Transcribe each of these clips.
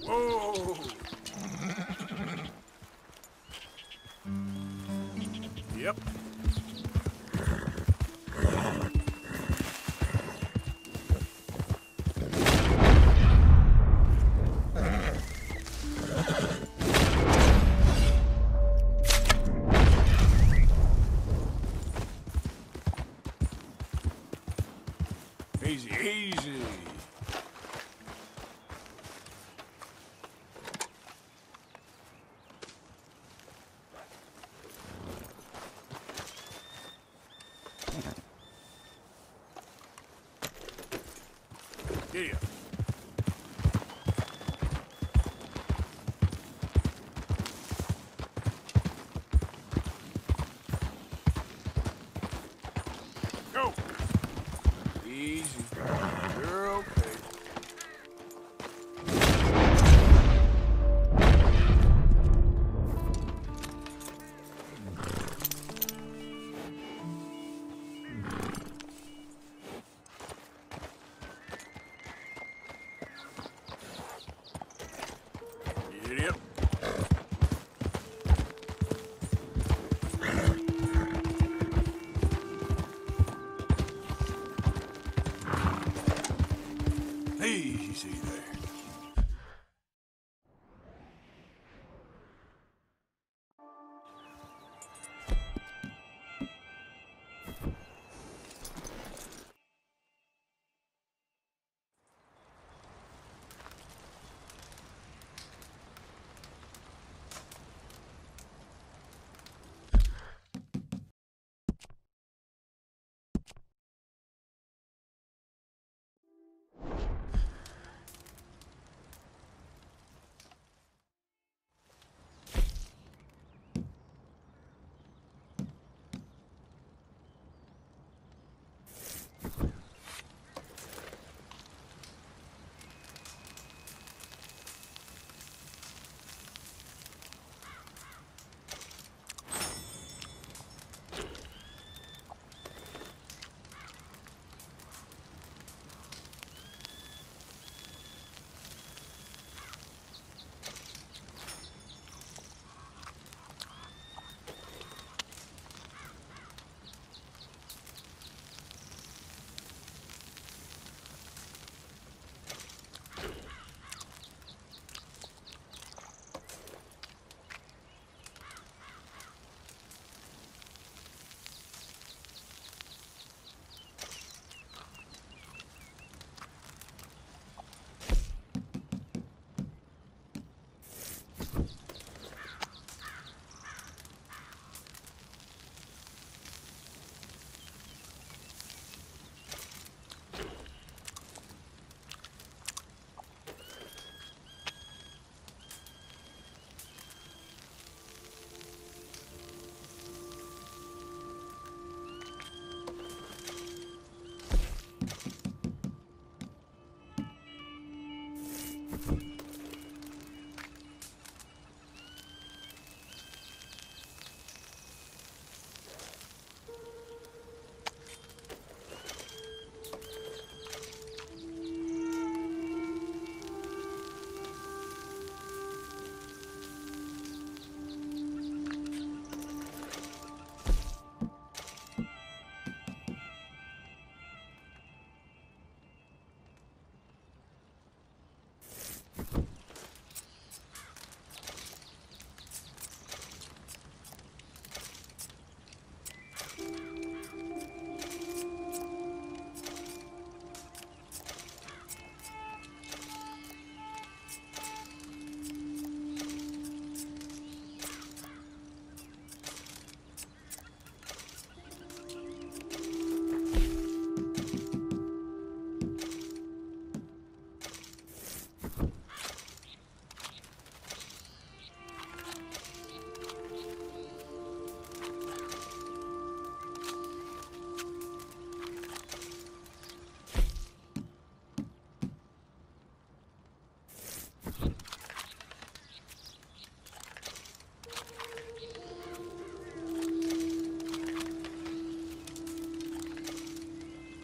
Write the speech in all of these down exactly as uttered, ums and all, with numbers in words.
Whoa! Yep. Easy, easy. Yeah. Go. Easy. You're okay. Yep. Easy there.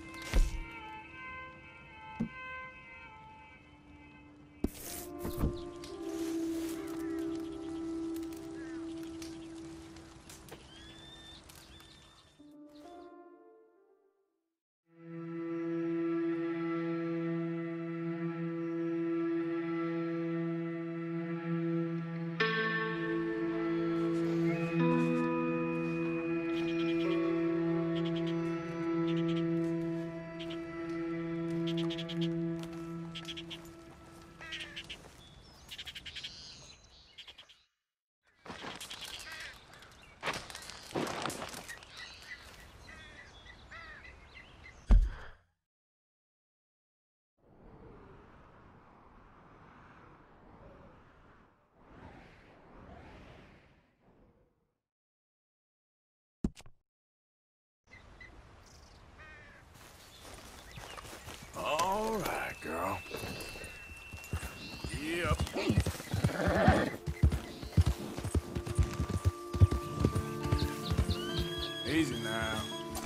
You now. Yep. Easy now.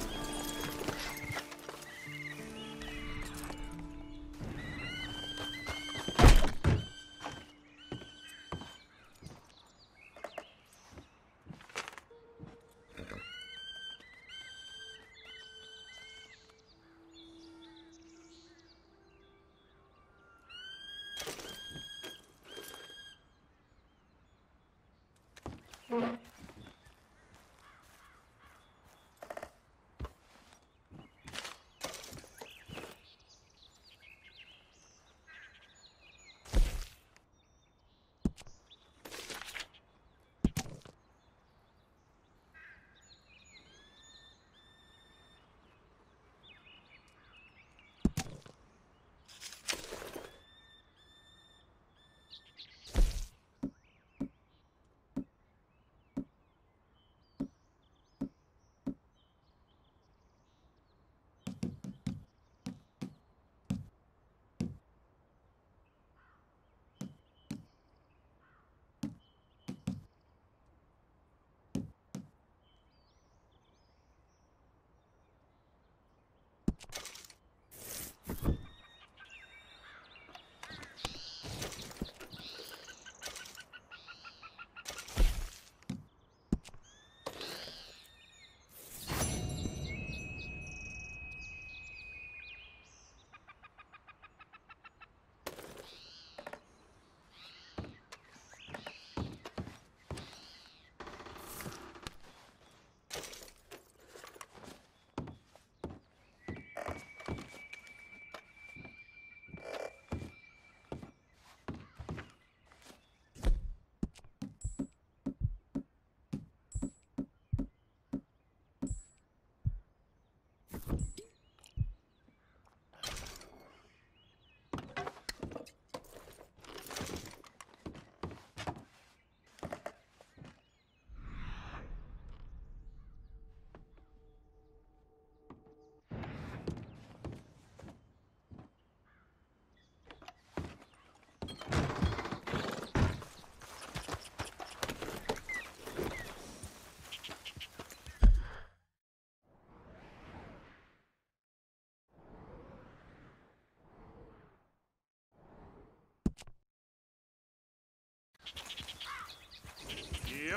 Yep.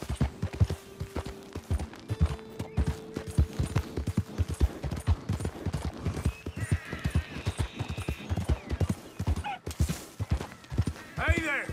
Hey there!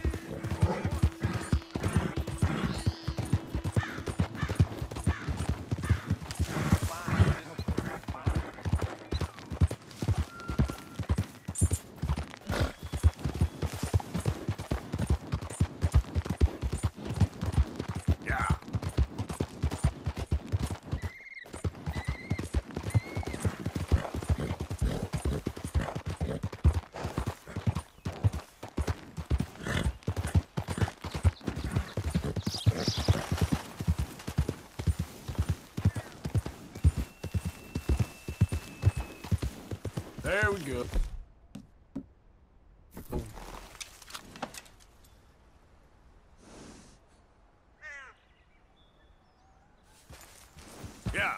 There we go. Yeah.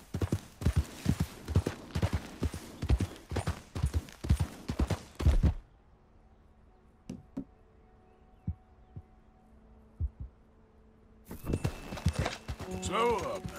Slow up now.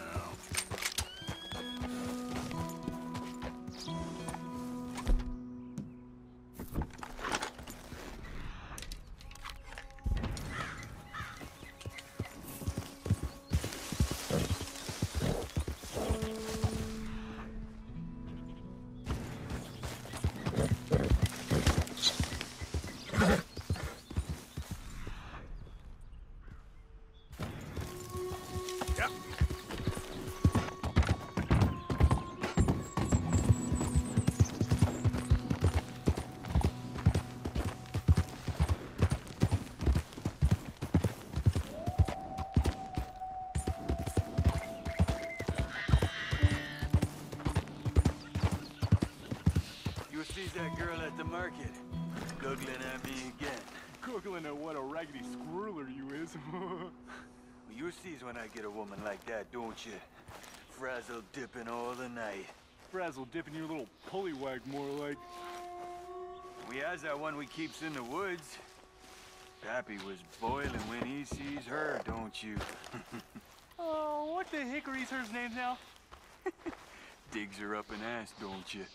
at the market. Googling at me again. Googling at what a raggedy squirreler you is. Well, you sees when I get a woman like that, don't you? Frazzle dipping all the night. Frazzle dipping your little pullywag, more like. We has that one we keeps in the woods. Pappy was boiling when he sees her, don't you? Oh, what the hickory's her name now? Digs her up an ass, don't you?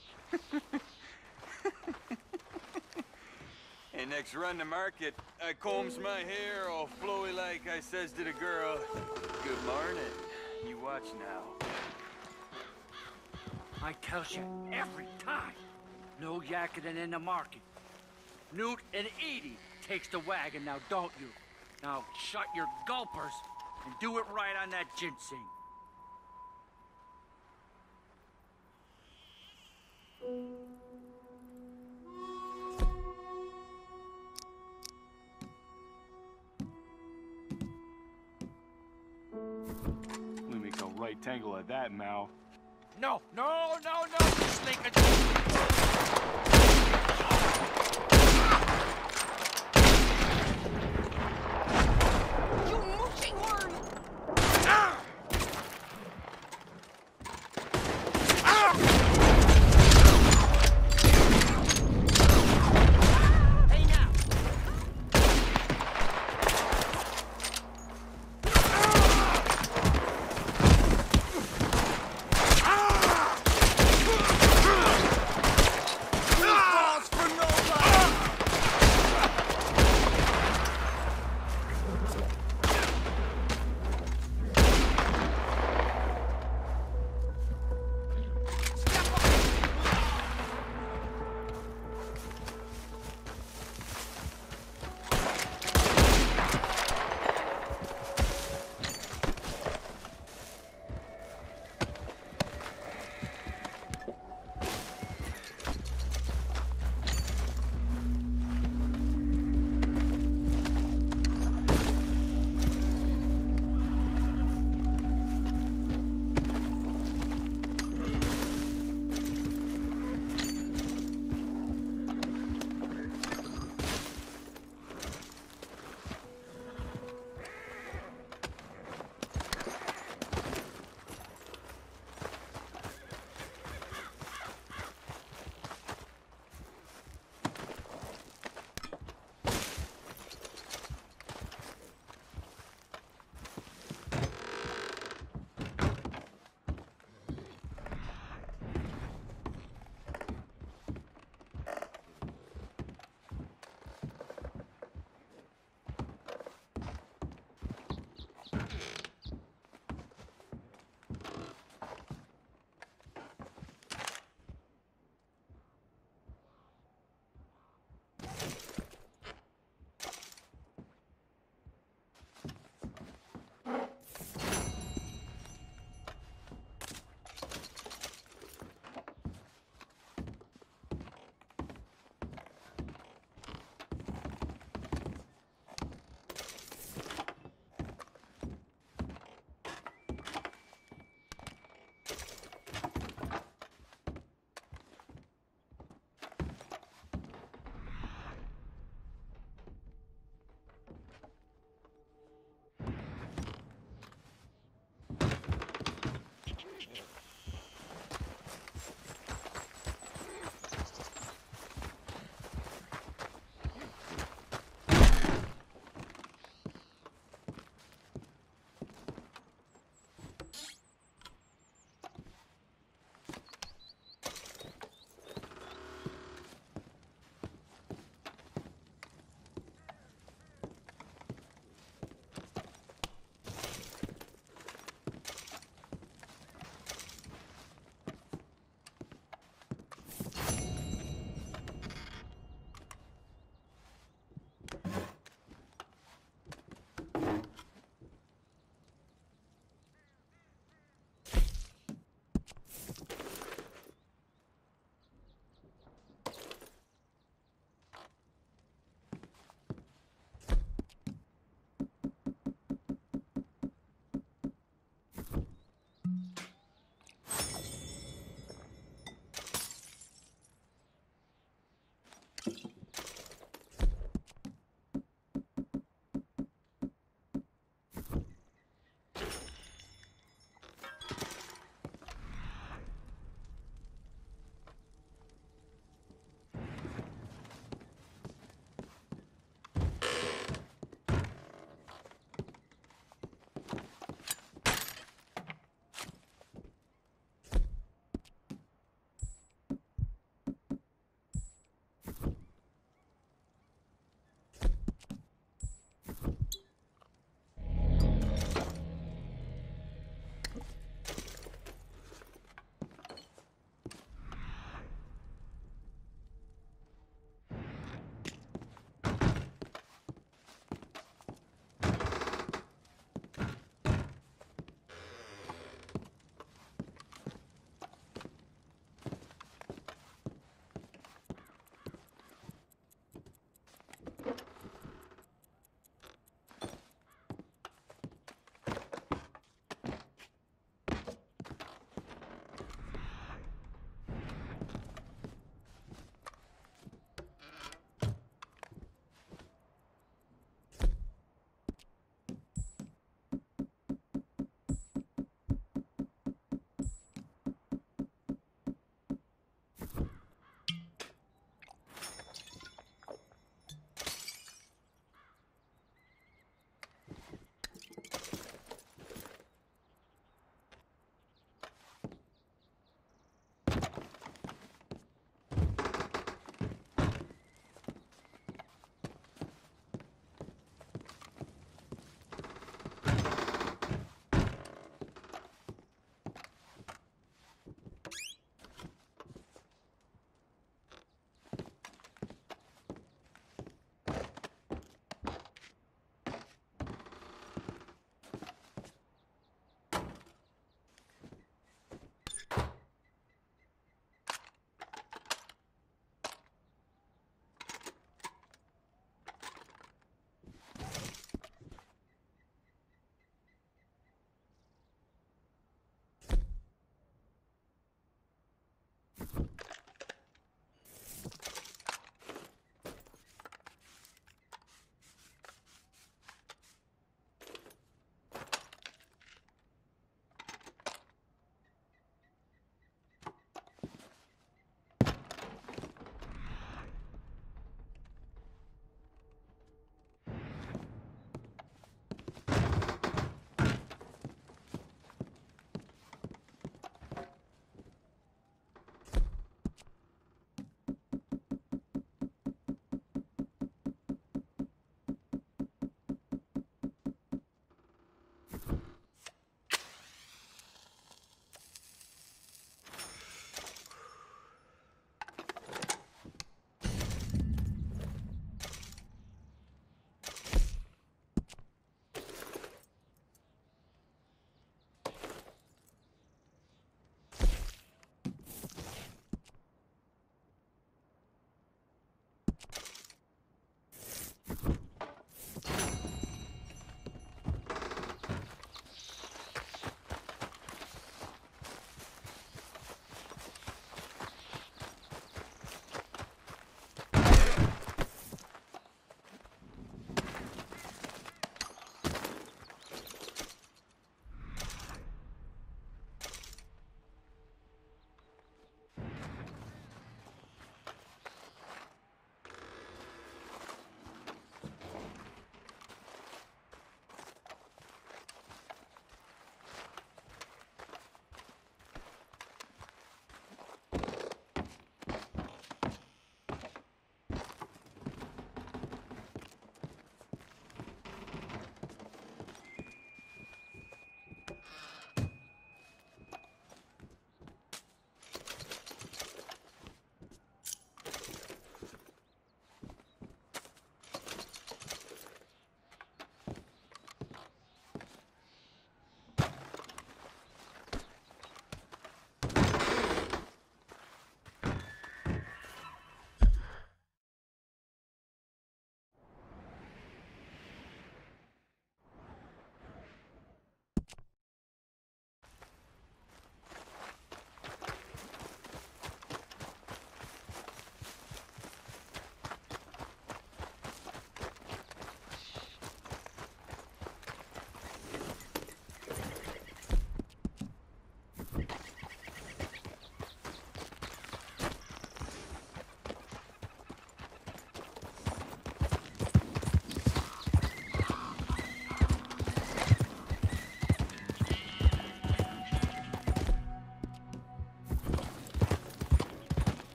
And next run to market, I combs my hair all flowy like I says to the girl, good morning. You watch now. I tell you every time, no yakking in the market. Newt and Edie takes the wagon now, don't you? Now shut your gulpers and do it right on that ginseng. We make a right tangle at that, Mao. No, no, no, no, you slinker. You mooching worm! Hey now. Ah!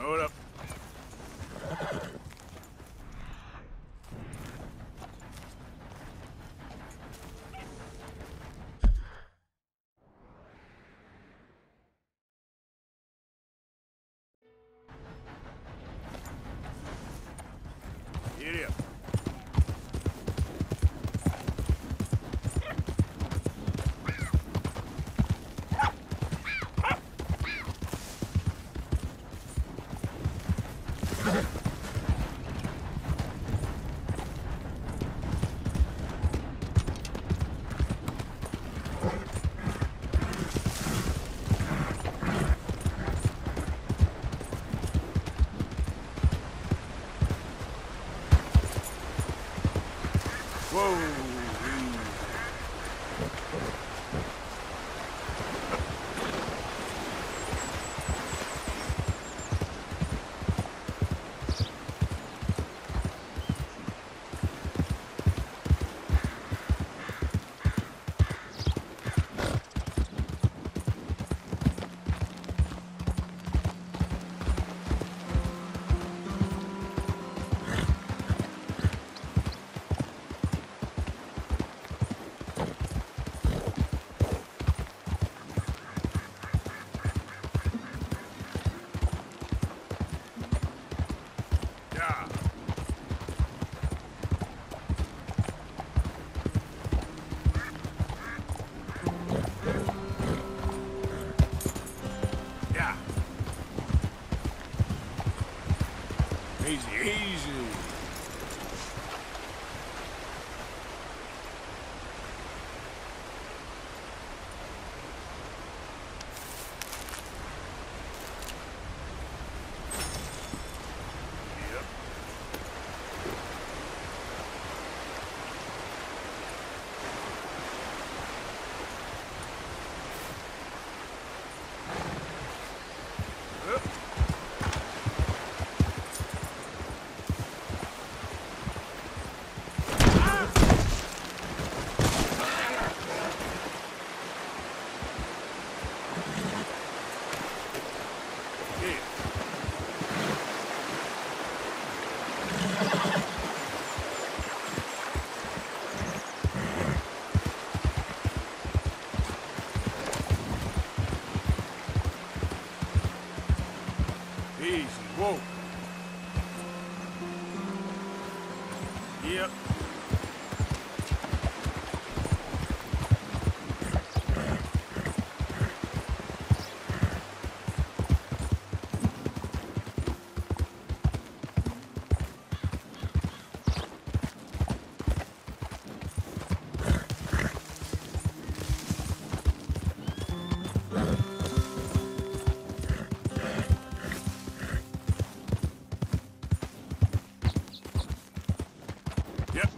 Hold up. Giddy up. Whoa! Easy, easy. Easy, whoa. Yep. Yep.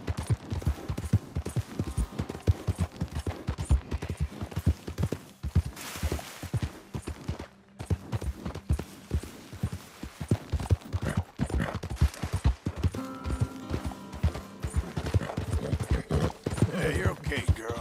Yeah, you're okay, girl.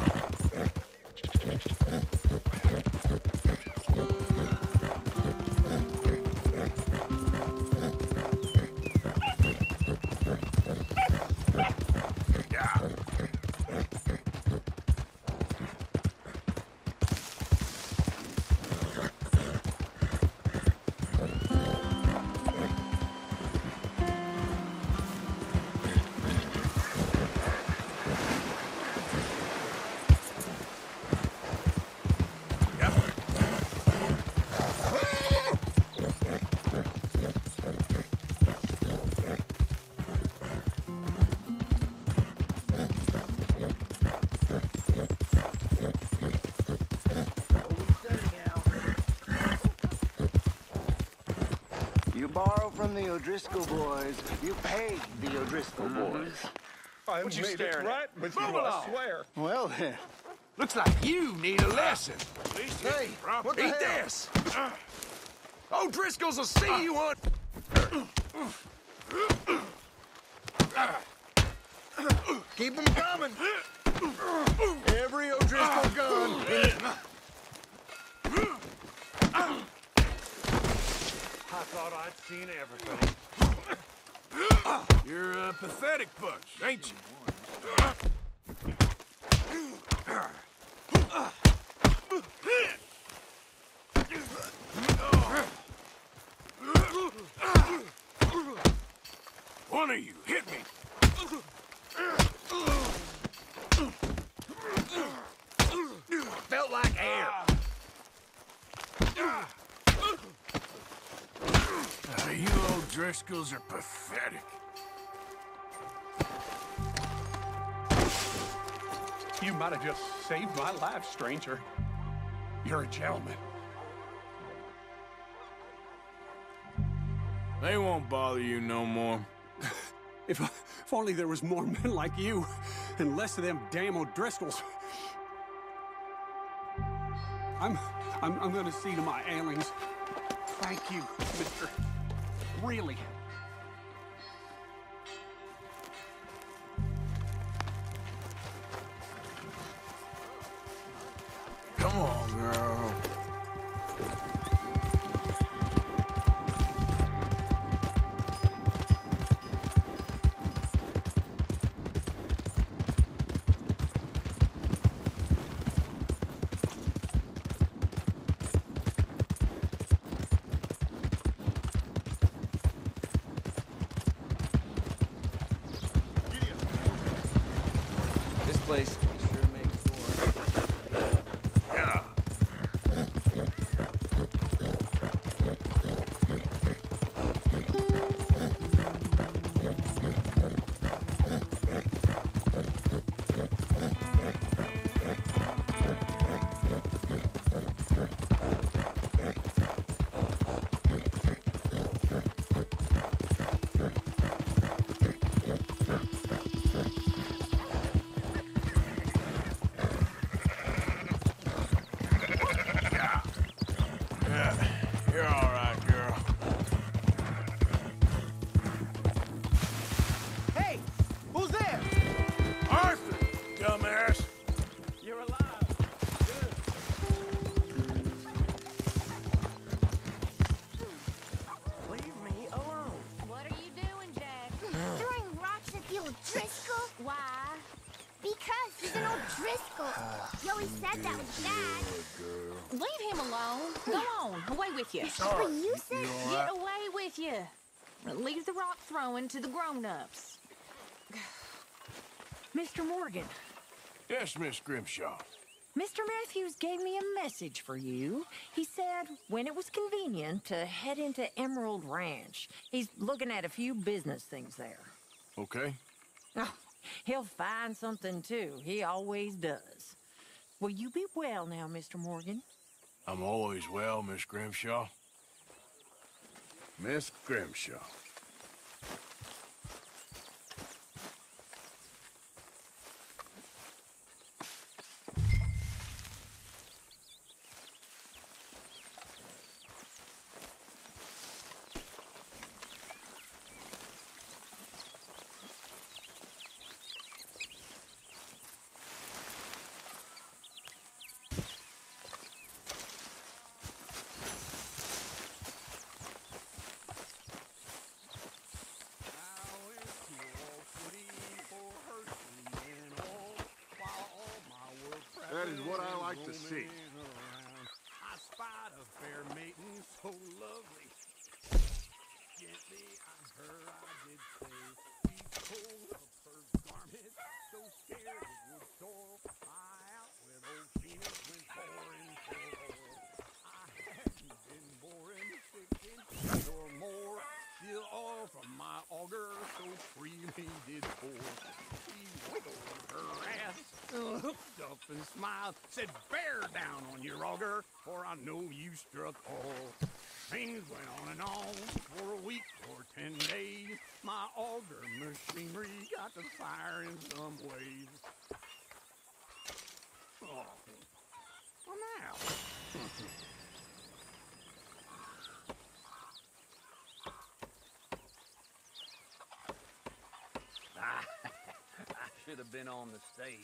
You borrow from the O'Driscoll boys, you pay the O'Driscoll boys. I What you made it staring at? right with Move you, I along. swear. Well then, Looks like you need a lesson. Hey, what the Eat hell? this. O'Driscolls will see you on. Keep them coming. Every O'Driscoll gun. hot thought I'd seen everything. You're a pathetic bunch, ain't you? One of you, hit me! Felt like air. Uh, you old Driscolls are pathetic. You might have just saved my life, stranger. You're a gentleman. They won't bother you no more. If, if only there was more men like you, and less of them damn O'Driscolls. I'm, I'm, I'm gonna see to my ailings. Thank you, mister. Really. Come on, girl. This place sure makes sure. Yeah. Yeah, you're all right, girl. Hey, who's there? Arthur, dumbass. You're alive. Leave me alone. What are you doing, Jack? Throwing rocks at the O'Driscoll? Why? Because he's an O'Driscoll. You always said that was bad. Leave him alone. Go on, away with you. But you said Get away with you. Leave the rock throwing to the grown-ups. Mister Morgan, Yes, Miss Grimshaw. Mister Matthews gave me a message for you. He said when it was convenient to head into Emerald Ranch. He's looking at a few business things there. Okay. Oh, he'll find something, too. He always does. Will you be well now, Mister Morgan? I'm always well, Miss Grimshaw. Miss Grimshaw. That is what I like to see. I spied a fair maiden so lovely. Gently on her I did say, he pulled up her garment, so scared it would soil. I out with old Phoenix went pouring for I hadn't been boring six inches or more. Still all from my auger, so freely did pour. She wiggled her ass, looked up and smiled, said, bear down on your auger, for I know you struck all. Things went on and on for a week or ten days. My auger machinery got to fire in some ways. Oh, well now. I should have been on the stage.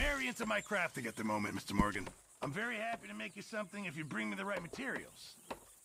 very into my crafting at the moment, Mister Morgan. I'm very happy to make you something if you bring me the right materials.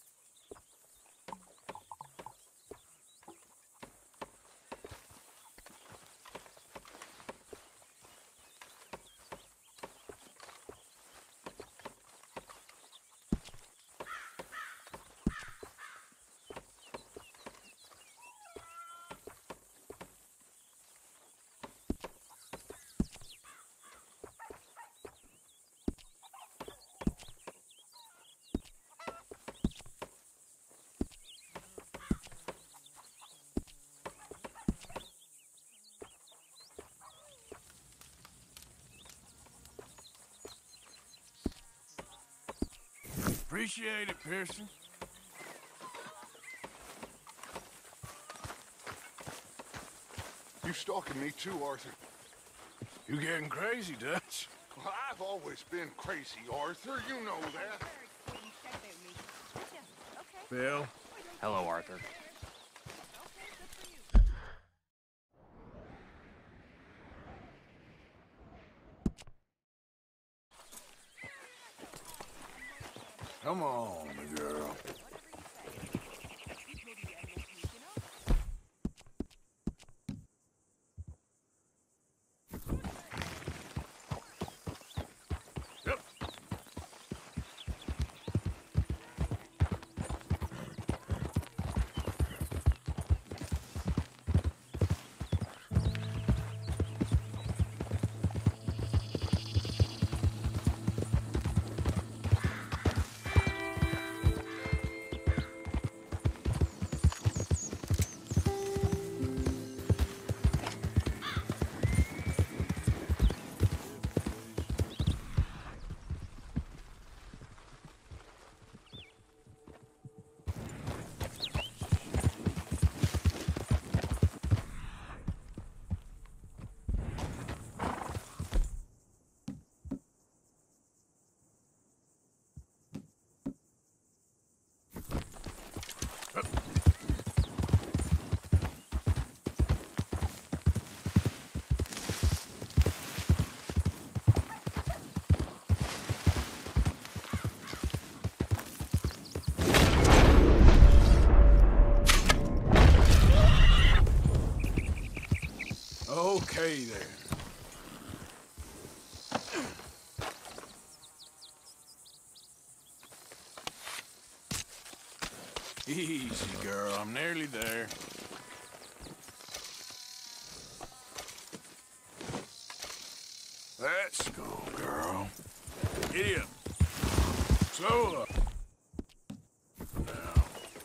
Appreciate it, Pearson. You stalking me too, Arthur? You getting crazy, Dutch? Well, I've always been crazy, Arthur. You know that. Bill? Hello, Arthur. Come on, girl. Yep. Okay, there. Easy, girl. I'm nearly there. Let's go, girl. Giddy up. Slow up. Now.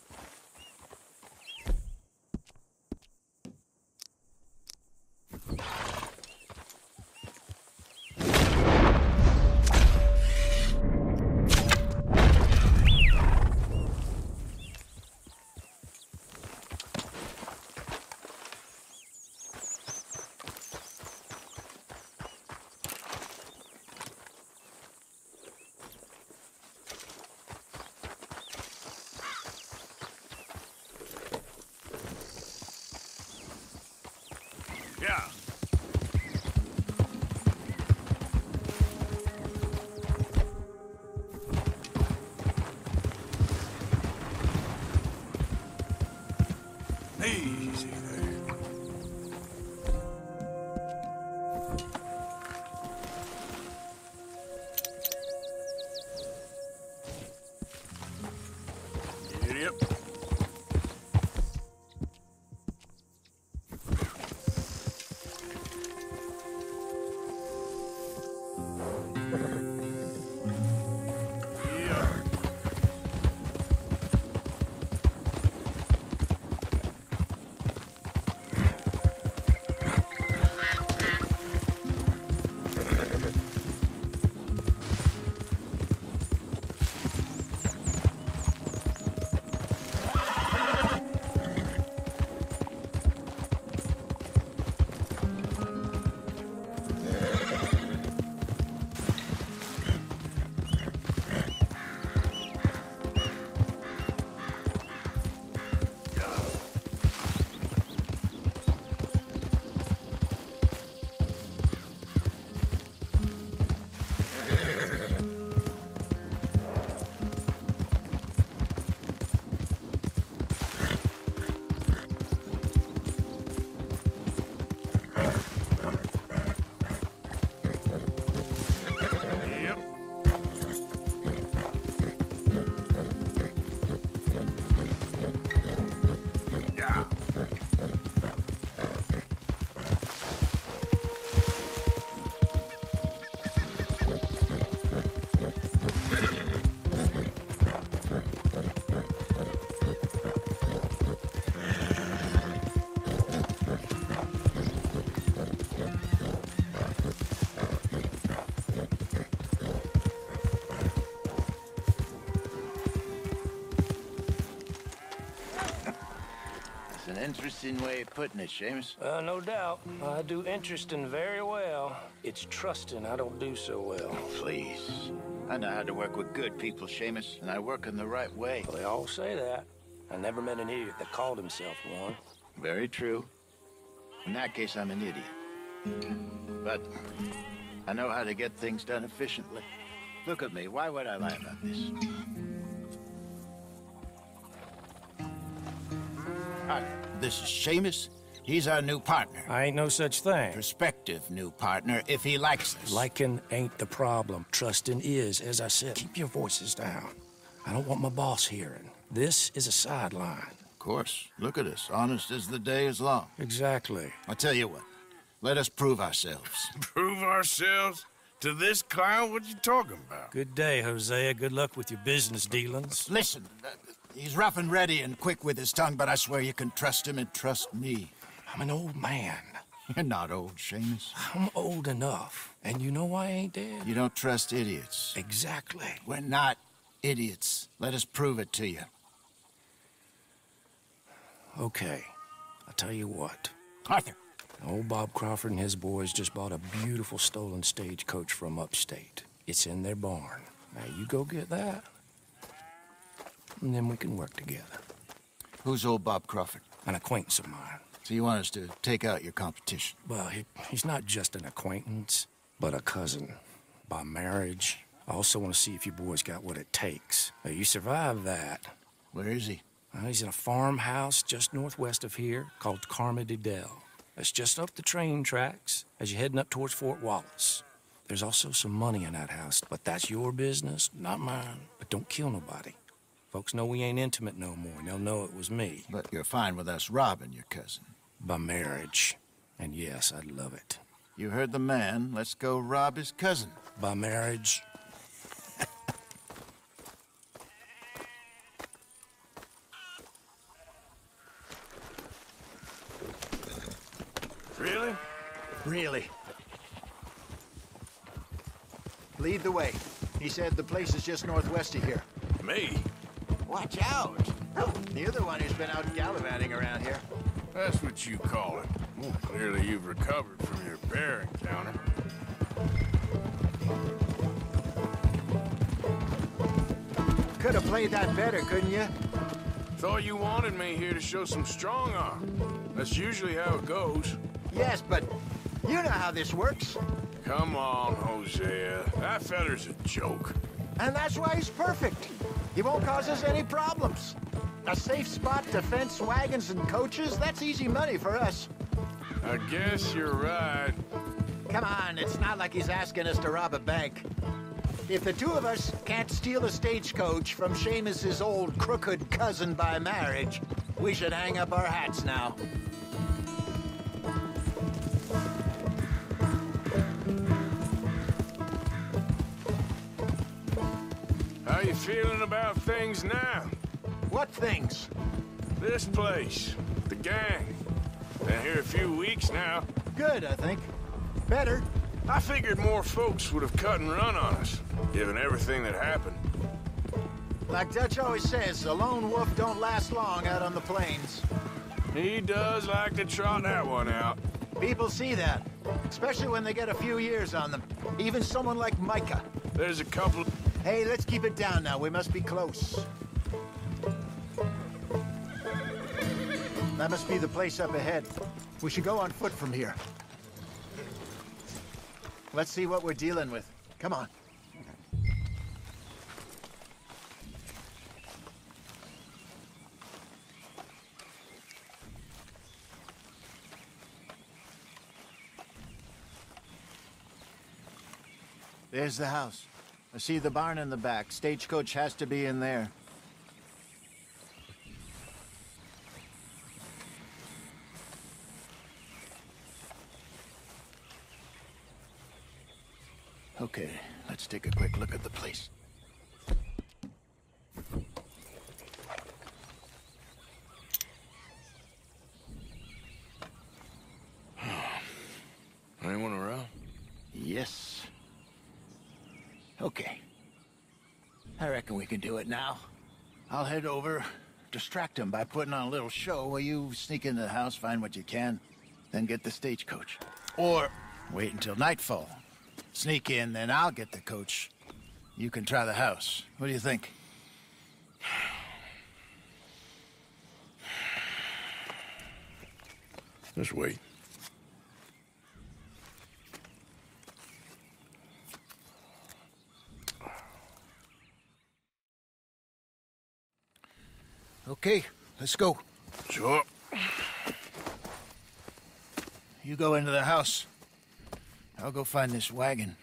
Yeah. Easy there. Giddy up. an interesting way of putting it, Seamus. Uh, no doubt. I do interesting very well. It's trusting I don't do so well. Please. I know how to work with good people, Seamus, and I work in the right way. Well, they all say that. I never met an idiot that called himself one. Very true. In that case, I'm an idiot. But I know how to get things done efficiently. Look at me. Why would I lie about this? Hi, this is Seamus. He's our new partner. I ain't no such thing. Prospective new partner, if he likes us. Liking ain't the problem. Trusting is, as I said. Keep your voices down. I don't want my boss hearing. This is a sideline. Of course. Look at us. Honest as the day is long. Exactly. I'll tell you what. Let us prove ourselves. Prove ourselves? To this clown? What you talking about? Good day, Hosea. Good luck with your business dealings. Listen, uh, he's rough and ready and quick with his tongue, but I swear you can trust him and trust me. I'm an old man. You're not old, Seamus. I'm old enough. And you know I ain't dead. You don't trust idiots. Exactly. We're not idiots. Let us prove it to you. Okay. I'll tell you what. Arthur. Old Bob Crawford and his boys just bought a beautiful stolen stagecoach from upstate. It's in their barn. Now you go get that, and then we can work together. Who's old Bob Crawford? An acquaintance of mine. So you want us to take out your competition? Well, he, he's not just an acquaintance, but a cousin. By marriage. I also want to see if you boys got what it takes. Now, you survive that. Where is he? Well, he's in a farmhouse just northwest of here called Carmody Dell. It's just up the train tracks as you're heading up towards Fort Wallace. There's also some money in that house, but that's your business, not mine. But don't kill nobody. Folks know we ain't intimate no more, and they'll know it was me. But you're fine with us robbing your cousin. By marriage. And yes, I'd love it. You heard the man. Let's go rob his cousin. By marriage. Really? Really. Lead the way. He said the place is just northwest of here. Me? Watch out! You're the one who's been out gallivanting around here. That's what you call it. Well, clearly you've recovered from your bear encounter. Could have played that better, couldn't you? Thought you wanted me here to show some strong arm. That's usually how it goes. Yes, but you know how this works. Come on, Hosea. That feller's a joke. And that's why he's perfect. He won't cause us any problems. A safe spot to fence wagons and coaches, that's easy money for us. I guess you're right. Come on, it's not like he's asking us to rob a bank. If the two of us can't steal a stagecoach from Seamus's old crooked cousin by marriage, we should hang up our hats now. How you feeling about things now? What things? This place, the gang. Been here a few weeks now. Good, I think. Better. I figured more folks would have cut and run on us, given everything that happened. Like Dutch always says, a lone wolf don't last long out on the plains. He does like to trot that one out. People see that, especially when they get a few years on them. Even someone like Micah. There's a couple... Hey, let's keep it down now. We must be close. That must be the place up ahead. We should go on foot from here. Let's see what we're dealing with. Come on. There's the house. I see the barn in the back. Stagecoach has to be in there. Okay, let's take a quick look at the place. Anyone around? Yes. Okay. I reckon we can do it now. I'll head over, distract him by putting on a little show while you sneak into the house, find what you can, then get the stagecoach. Or wait until nightfall. Sneak in, then I'll get the coach. You can try the house. What do you think? Just wait. Okay, let's go. Sure. You go into the house. I'll go find this wagon.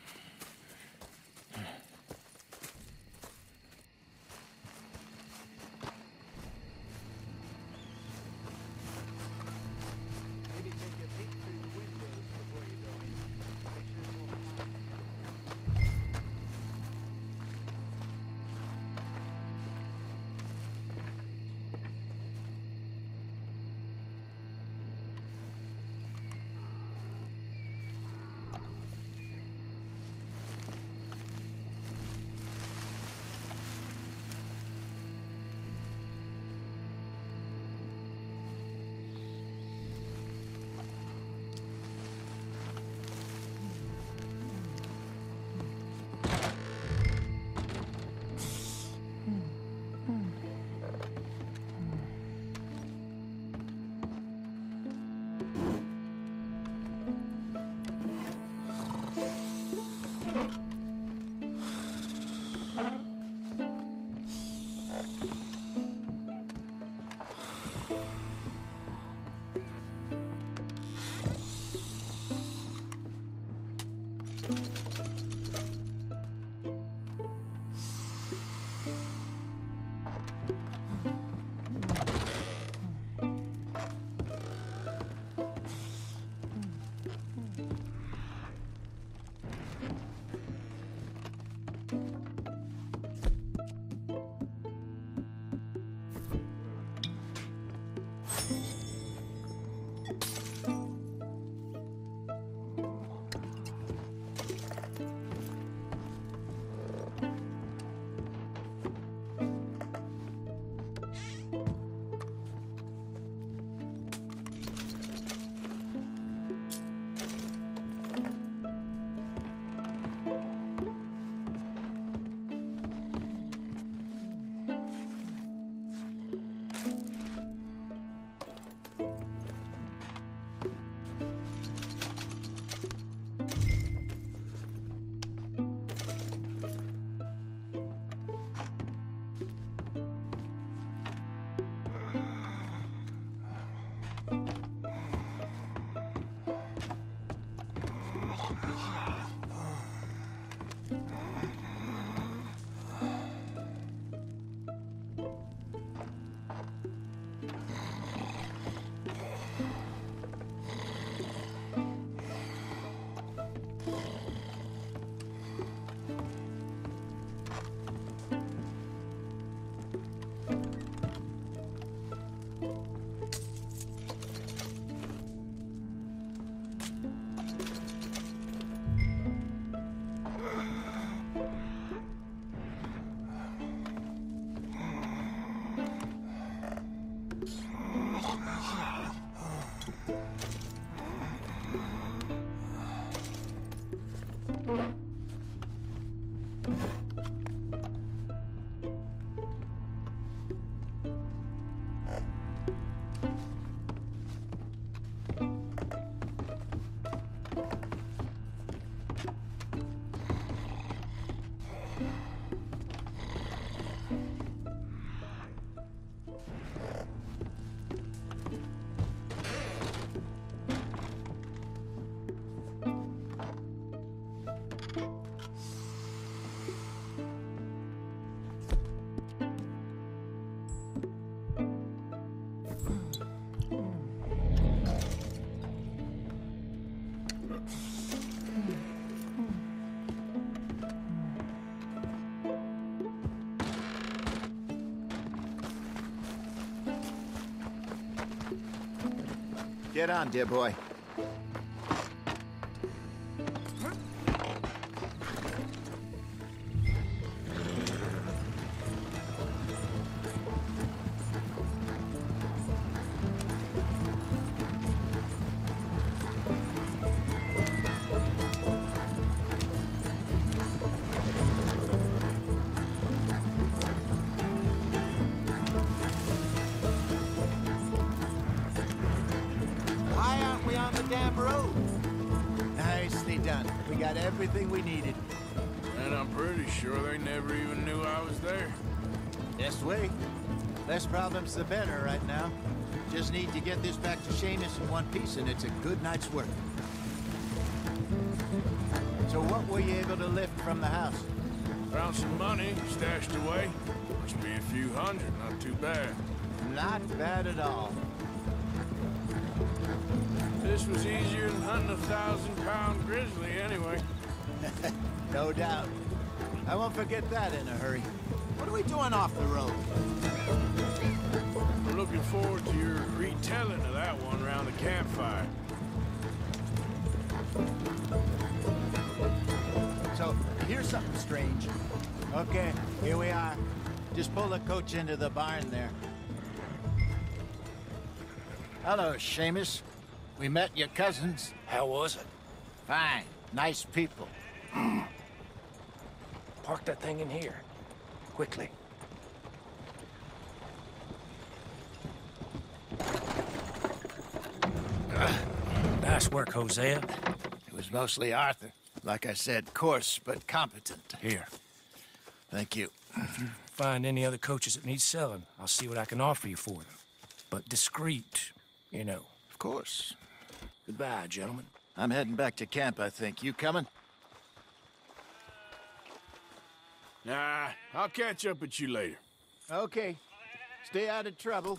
Get on, dear boy. damn road. Nicely done. We got everything we needed. And I'm pretty sure they never even knew I was there. Just wait. Less problems the better right now. Just need to get this back to Seamus in one piece and it's a good night's work. So what were you able to lift from the house? Found some money stashed away. Must be a few hundred, not too bad. Not bad at all. This was easier than hunting a thousand-pound grizzly anyway. No doubt. I won't forget that in a hurry. What are we doing off the road? I'm looking forward to your retelling of that one around the campfire. So, here's something strange. Okay, here we are. Just pull the coach into the barn there. Hello, Seamus. We met your cousins. How was it? Fine. Nice people. Park that thing in here. Quickly. Uh, nice work, Hosea. It was mostly Arthur. Like I said, coarse but competent. Here. Thank you. If you find any other coaches that need selling, I'll see what I can offer you for them. But discreet, you know. Of course. Goodbye, gentlemen. I'm heading back to camp, I think. You coming? Nah, I'll catch up with you later. Okay. Stay out of trouble.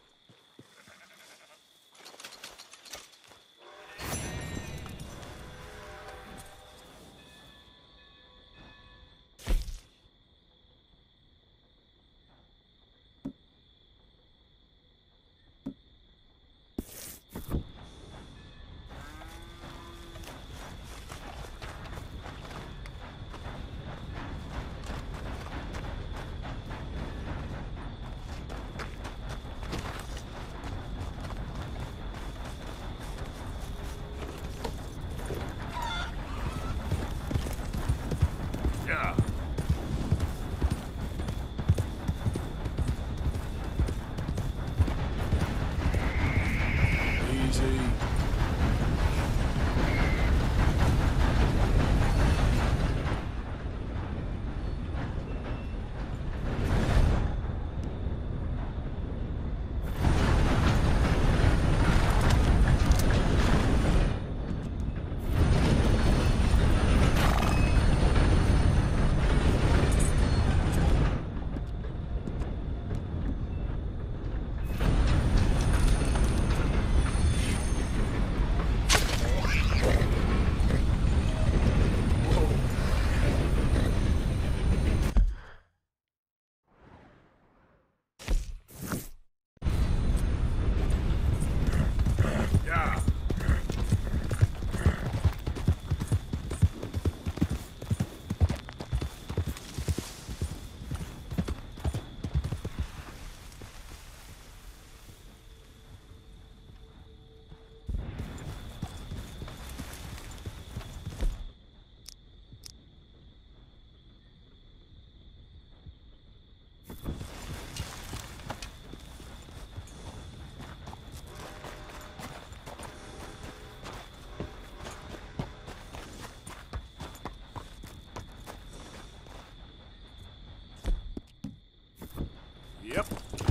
Yep.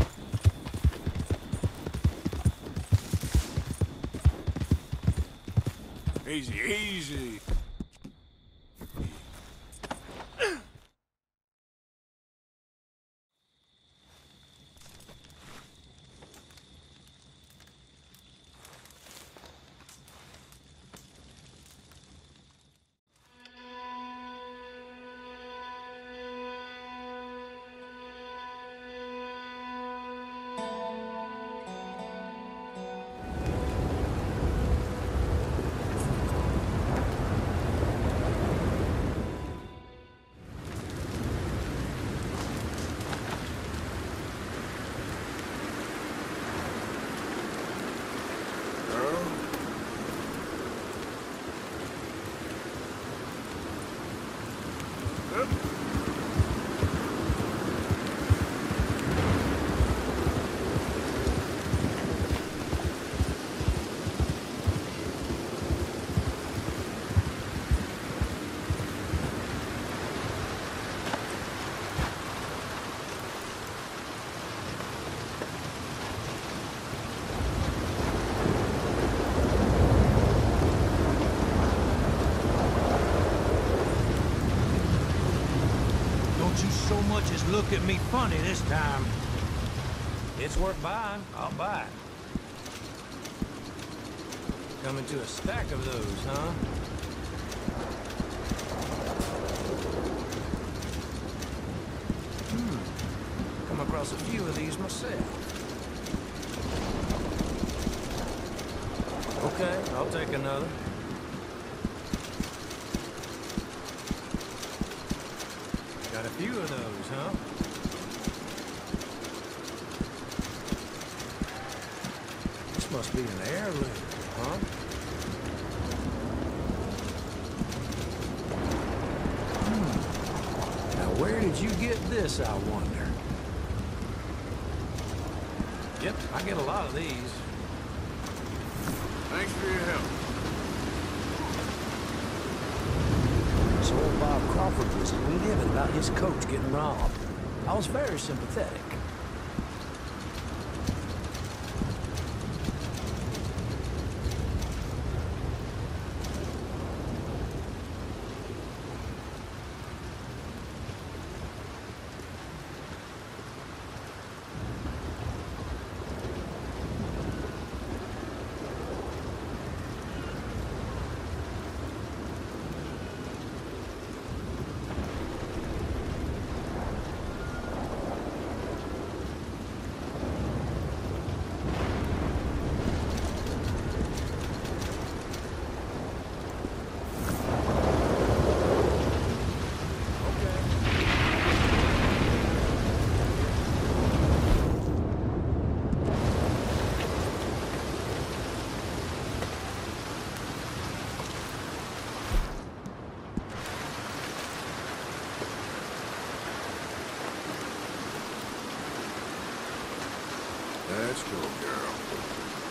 Easy, easy. look at me funny this time. It's worth buying. I'll buy it. Coming to a stack of those, huh? Hmm. Come across a few of these myself. Okay, I'll take another. Got a few of those, huh? This must be an heirloom, huh? Hmm. Now, where did you get this, I wonder? Yep, I get a lot of these. Thanks for your help. So old Bob Crawford was livid about his coach getting robbed. I was very sympathetic. Let's go, girl.